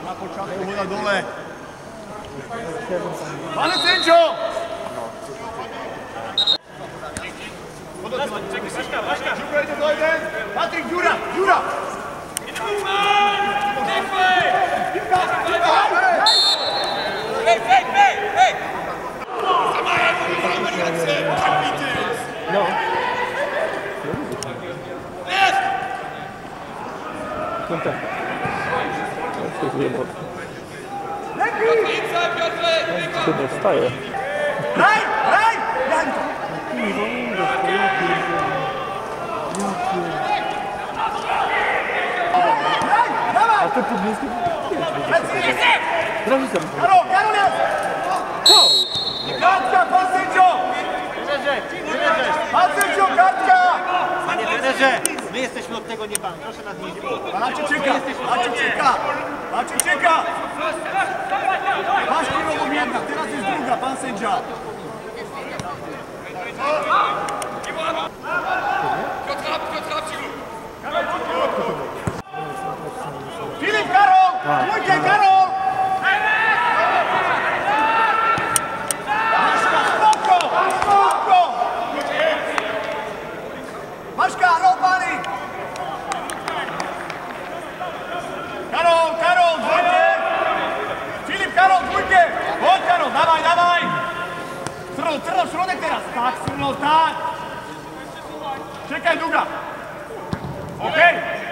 Na początku voda dole. Pane sędzio! Dziura idzie do jeden. Patryk, Dziura! Dziura! No. Kontakt. Co dostaje? Raj! Raj! A to podniesie? Zrobi sobie. Karol! Karol jest! Kartka, pan sędzio! Pan sędzio, kartka! Panie trenerze, my jesteśmy od tego nie pan. Proszę nas nie dziwić. Maciek czeka! Maciek czeka! Maciek czeka! Masz kierową jedna, teraz jest druga, pan sędzia! Filip, Karol! Dwójkę, Karol! Maśka, spoko! Spoko! Maśka, no pani! Karol, Karol, dwójkę! Filip, Karol, dwójkę! Chodź, Karol, dawaj, dawaj! Trudno, środek teraz! Tak, trudno, tak! Czekaj, długa! Okej!